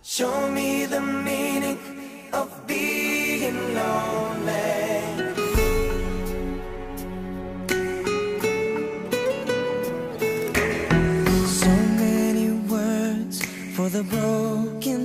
Show me the meaning of being lonely. So many words for the broken